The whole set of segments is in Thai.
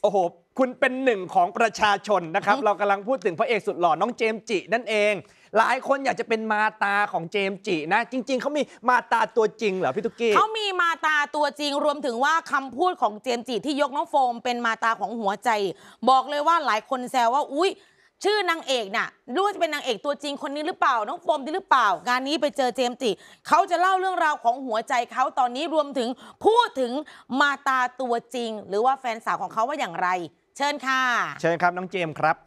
โอ้โหคุณเป็นหนึ่งของประชาชนนะครับ เรากำลังพูดถึงพระเอกสุดหล่อน้องเจมส์จินั่นเอง หลายคนอยากจะเป็นมาตาของเจมส์จินะจริงๆเขามีมาตาตัวจริงเหรอพี่ตุ๊กกี้เขามีมาตาตัวจริงรวมถึงว่าคำพูดของเจมส์จิที่ยกน้องโฟมเป็นมาตาของหัวใจบอกเลยว่าหลายคนแซวว่าอุ๊ยชื่อนางเอกน่ะรู้ว่าจะเป็นนางเอกตัวจริงคนนี้หรือเปล่าน้องโฟมดีหรือเปล่างานนี้ไปเจอเจมส์จิเขาจะเล่าเรื่องราวของหัวใจเขาตอนนี้รวมถึงพูดถึงมาตาตัวจริงหรือว่าแฟนสาวของเขาว่าอย่างไรเชิญค่ะเชิญครับน้องเจมส์ครับ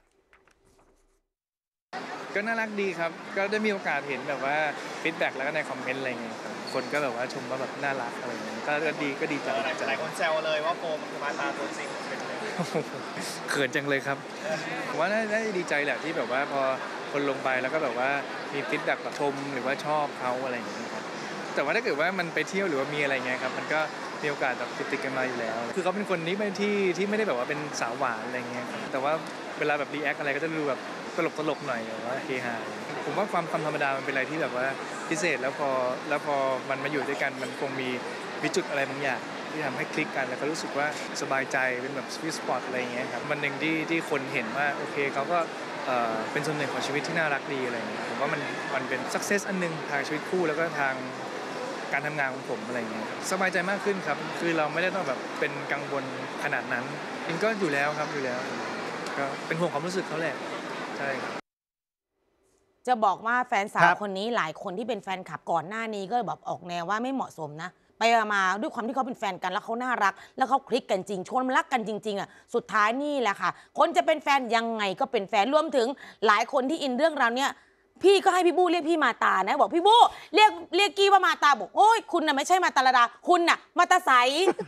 ก็น่ารักดีครับก็ได้มีโอกาสเห็นแบบว่าฟีดแบ็กแล้วก็ในคอมเมนต์อะไรเงี้ยครับคนก็แบบว่าชมว่าแบบน่ารักอะไรเงี้ยก็ดีใจหลายคนแซวเลยว่าโฟมคือมาตาตัวจริงเป็นเลยเขินจังเลยครับผมว่าน่าจะดีใจแหละที่แบบว่าพอคนลงไปแล้วก็แบบว่ามีฟีดแบ็กแบบชมหรือว่าชอบเขาอะไรอย่างเงี้ยครับแต่ว่าถ้าเกิดว่ามันไปเที่ยวหรือว่ามีอะไรเงี้ยครับมันก็มีโอกาสแบบติดกันมาอยู่แล้วคือเขาเป็นคนนี้เป็นที่ไม่ได้แบบว่าเป็นสาวหวานอะไรเงี้ยแต่ว่าเวลาแบบรีแอคอะไรก็จะดูแบบตลกหน่อยแบบว่าเฮฮาผมว่าความธรรมดามันเป็นอะไรที่แบบว่าพิเศษแล้วพอมันมาอยู่ด้วยกันมันคงมีจุดอะไรบางอย่างที่ทำให้คลิกกันแล้วก็รู้สึกว่าสบายใจเป็นแบบสวีทสปอตอะไรอย่างเงี้ยครับมันหนึ่งที่คนเห็นว่าโอเคเขาก็เป็นส่วนหนึ่งของชีวิตที่น่ารักดีอะไรอย่างเงี้ยผมว่ามันเป็นสักเซสอันนึงทางชีวิตคู่แล้วก็ทางการทำงานของผมอะไรอย่างเงี้ยสบายใจมากขึ้นครับคือเราไม่ได้ต้องแบบเป็นกังวลขนาดนั้นจริงก็อยู่แล้วครับอยู่แล้วก็เป็นห่วงความรู้สึกเขาแหละใช่จะบอกว่าแฟนสาวคนนี้หลายคนที่เป็นแฟนคลับก่อนหน้านี้ก็แบบออกแนวว่าไม่เหมาะสมนะไปมาด้วยความที่เขาเป็นแฟนกันแล้วเขาน่ารักแล้วเขาคลิกกันจริงชวนรักกันจริงๆอ่ะสุดท้ายนี่แหละค่ะคนจะเป็นแฟนยังไงก็เป็นแฟนรวมถึงหลายคนที่อินเรื่องราวเนี้ยพี่ก็ให้พี่บู้เรียกพี่มาตานะบอกพี่บู้เรียกกี้ว่ามาตาบอกโอ้ยคุณน่ะไม่ใช่มาตาลดาคุณน่ะมาตาใส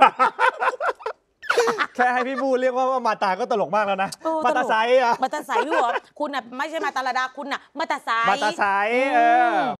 แค่ให้พี่บูเรียกว่ามาตาก็ตลกมากแล้วนะมาตาไซอะมาตาใสพี่บอกคุณน่ะไม่ใช่มาตาลดาคุณน่ะมาตาใส